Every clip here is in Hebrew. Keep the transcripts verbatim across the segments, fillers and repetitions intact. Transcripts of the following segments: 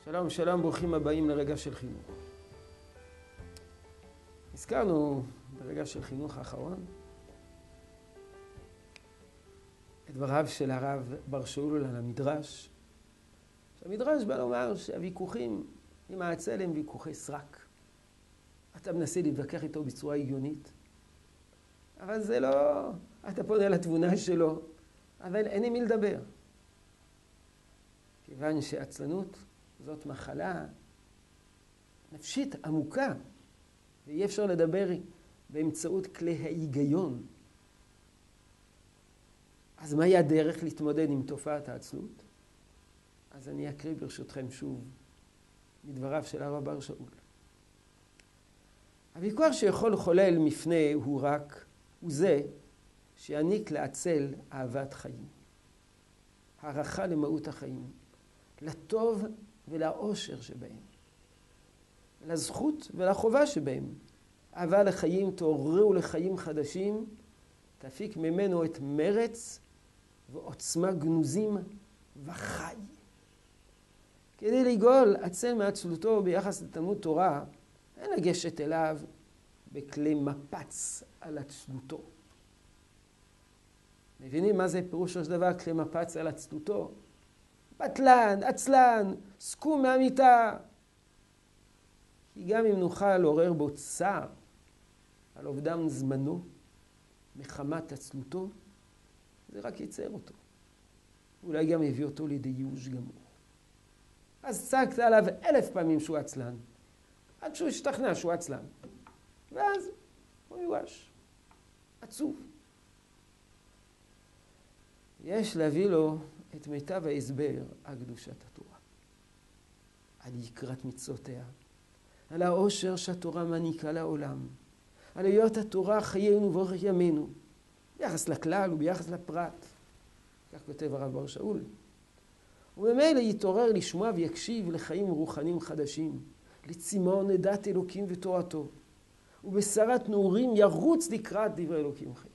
שלום, שלום, ברוכים הבאים לרגע של חינוך. הזכרנו ברגע של חינוך האחרון את דבריו של הרב בר שאול על המדרש. שהמדרש בא לומר שהוויכוחים עם העצל הם ויכוחי סרק. אתה מנסה להתווכח איתו בצורה הגיונית, אבל זה לא, אתה פונה לתבונה שלו, אבל אין עם מי לדבר. כיוון שעצלנות זאת מחלה נפשית עמוקה, ואי אפשר לדבר באמצעות כלי ההיגיון. אז מהי הדרך להתמודד עם תופעת העצלות? אז אני אקריא ברשותכם שוב מדבריו של הרב בר שאול. הוויכוח שיכול לחולל מפנה הוא רק, הוא זה שיעניק לעצל אהבת חיים. הערכה למהות החיים, לטוב ולאושר שבהם, לזכות ולחובה שבהם. אהבה לחיים תעוררו לחיים חדשים, תפיק ממנו את מרץ ועוצמה גנוזים וחי. כדי לגאול עצל מעצלותו ביחס לתלמוד תורה, אין לגשת אליו בכלי מפץ על עצלותו. מבינים מה זה פירוש של דבר כלי מפץ על עצלותו? בטלן, עצלן, סכום מהמיטה. כי גם אם נוכל לעורר בו צער על אובדן זמנו מחמת עצלותו, זה רק ייצר אותו. אולי גם יביא אותו לידי ייאוש גמור. אז צעקת עליו אלף פעמים שהוא עצלן, עד שהוא השתכנע שהוא עצלן. ואז הוא מיואש, עצוב. יש להביא לו את מיטב ההסבר על קדושת התורה, על יקרת מצוותיה, על העושר שהתורה מעניקה לעולם, על היות התורה חיינו ואורך ימינו, ביחס לכלל וביחס לפרט. כך כותב הרב בר שאול. וממילא יתעורר לשמוע ויקשיב לחיים רוחניים חדשים, לצמאון דת אלוקים ותורתו, ובשרת נעורים ירוץ לקראת דברי אלוקים חיים.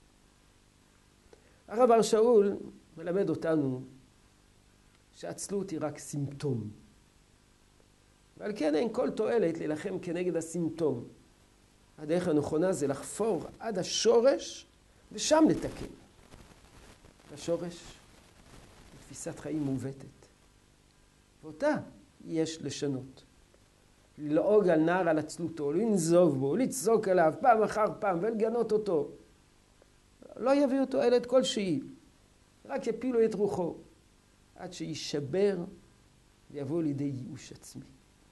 הרב בר שאול מלמד אותנו שעצלות היא רק סימפטום. ועל כן אין כל תועלת להילחם כנגד הסימפטום. הדרך הנכונה זה לחפור עד השורש ושם לתקן. השורש היא תפיסת חיים מעוותת. ואותה יש לשנות. ללעוג על נער על עצלותו, לנזוב בו, לצעוק עליו פעם אחר פעם ולגנות אותו. לא יביא אותו אלת כלשהי, רק יפילו את רוחו, עד שישבר ויבוא לידי ייאוש עצמי.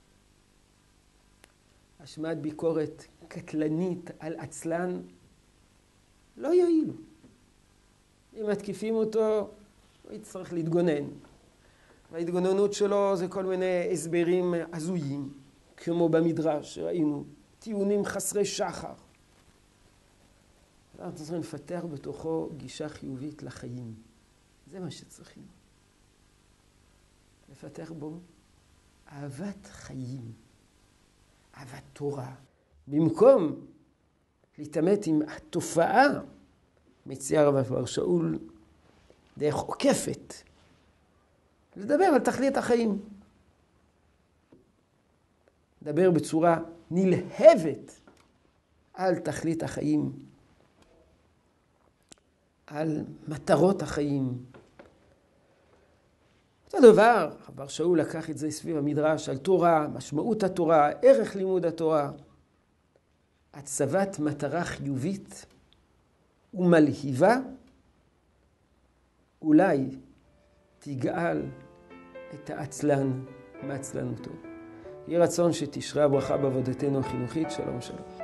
השמעת ביקורת קטלנית על עצלן לא יועילו. אם מתקיפים אותו, הוא יצטרך להתגונן. וההתגוננות שלו זה כל מיני הסברים הזויים, כמו במדרש שראינו, טיעונים חסרי שחר. אנחנו צריכים לפתח בתוכו גישה חיובית לחיים. זה מה שצריכים. לפתח בו אהבת חיים, אהבת תורה. במקום להתעמת עם התופעה, מציע הרב בר שאול דרך עוקפת, לדבר על תכלית החיים. לדבר בצורה נלהבת על תכלית החיים, על מטרות החיים. אותו דבר, הרב בר שאול לקח את זה סביב המדרש על תורה, משמעות התורה, ערך לימוד התורה, הצבת מטרה חיובית ומלהיבה, אולי תגאל את העצלן מעצלנותו. יהי רצון שתשרה הברכה בעבודתנו החינוכית. שלום שלום.